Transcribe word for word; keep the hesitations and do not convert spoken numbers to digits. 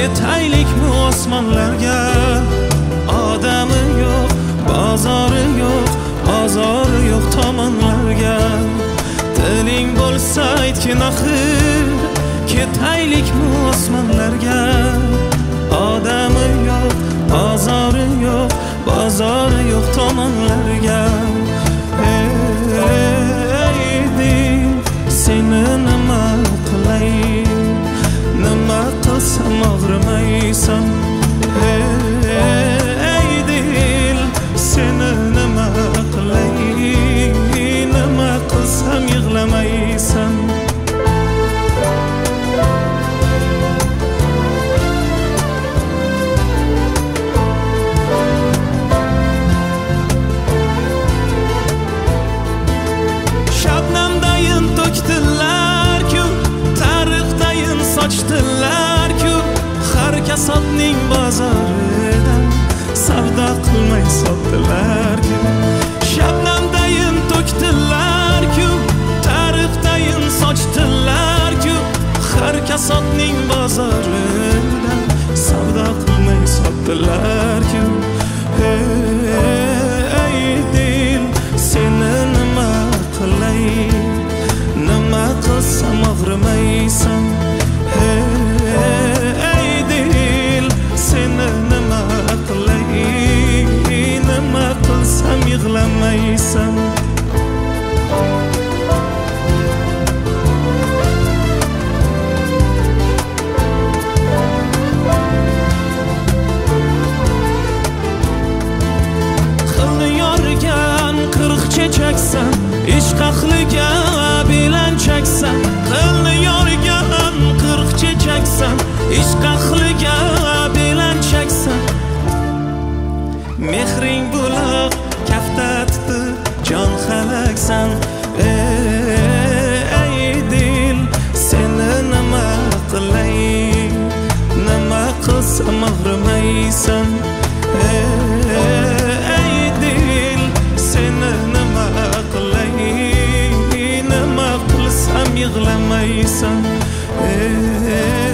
Ketaylikmi osmonlarga, odami yo'q, bozori yo'q, ozori yo'q tomonlarga. Tiling bo'lsa aytgin axir, ketaylikmi osmonlarga, odami yo'q, bozori yo'q, bozori yo'q tomonlarga. Ey dil, seni nima qilay, nima qilsam og'rimaysan. Ey dil, seni nima qilay, nima qilsam yig'lamaysan. Shabnamdayin to'kdilar-ku, tarixdayin sochdilar-ku, har kasodning bozoridan savdo qilmay sotdilar-ku. Shabnamdayin to'kdilar-ku, tarixdayin sochdilar-ku, har kasodning bozoridan savdo qilmay sotdilar-ku. Ey dil, seni nima qilay, nima qilsam og'rimaysan. Ey dil, seni nima qilay, nima qilsam yig'lamaysan. Qilni yorgan qirq chechaksan, ishq ahliga belanchaksan. Qilni yorgan qirq chechaksan, ishq ahliga belanchaksan. Mehring buloq kafta tutib jon halaksan. Ey dil, seni nima qilay, nima qilsam og'rimaysan. Ey dil, seni nima qilay, nima qilsam yig'lamaysan.